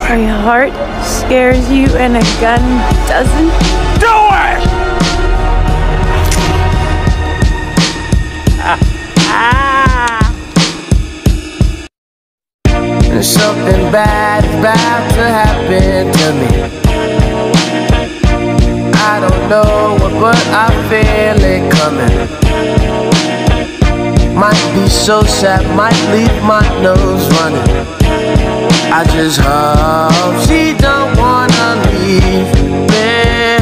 My heart scares you and a gun doesn't? Do it! And something bad is about to happen to me. I don't know what, but I feel it coming. Might be so sad, might leave my nose running. I just hope she don't wanna leave me.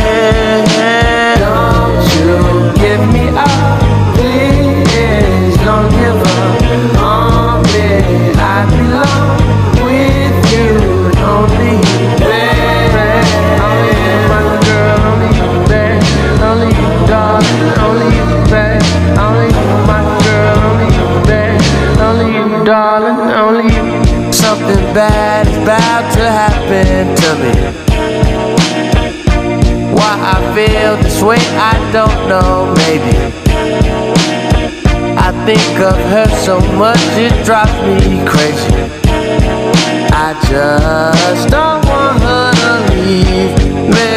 Don't you give me up, please. Don't give up on me. I belong with you, only you, baby. Only you, my girl, only you, baby. Only you, darling, only you, baby. Only you, my girl, only you, baby. Only you, darling, only you. Something bad is about to happen to me. Why I feel this way, I don't know, maybe. I think of her so much, it drives me crazy. I just don't want her to leave me.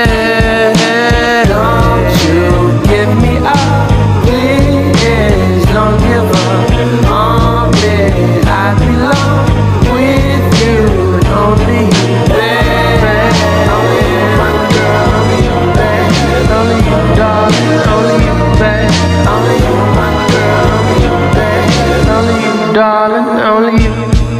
Don't you give me up, please. Don't give up on me. I belong with you, only you, baby. Only you, my girl, only you, baby. Only you, darling, only you, baby. Only you, my girl, only you, baby. Only you, darling, only you.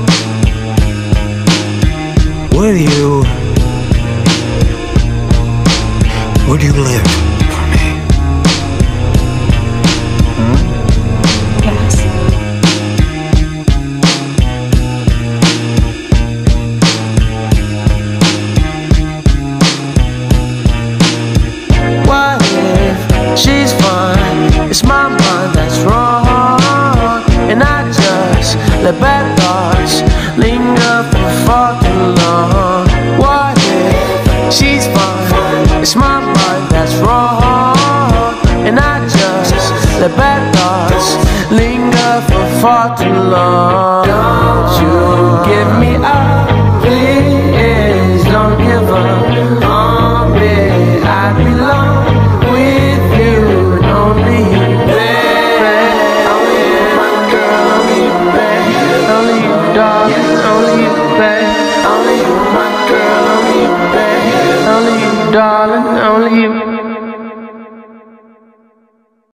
Where do you live for me? Yes. What if she's fine? It's my mind that's wrong, and I just let bad thoughts linger for far too long. What if she's fine? It's my mind that's wrong, and I just let bad thoughts linger for far too long. Don't you give me up,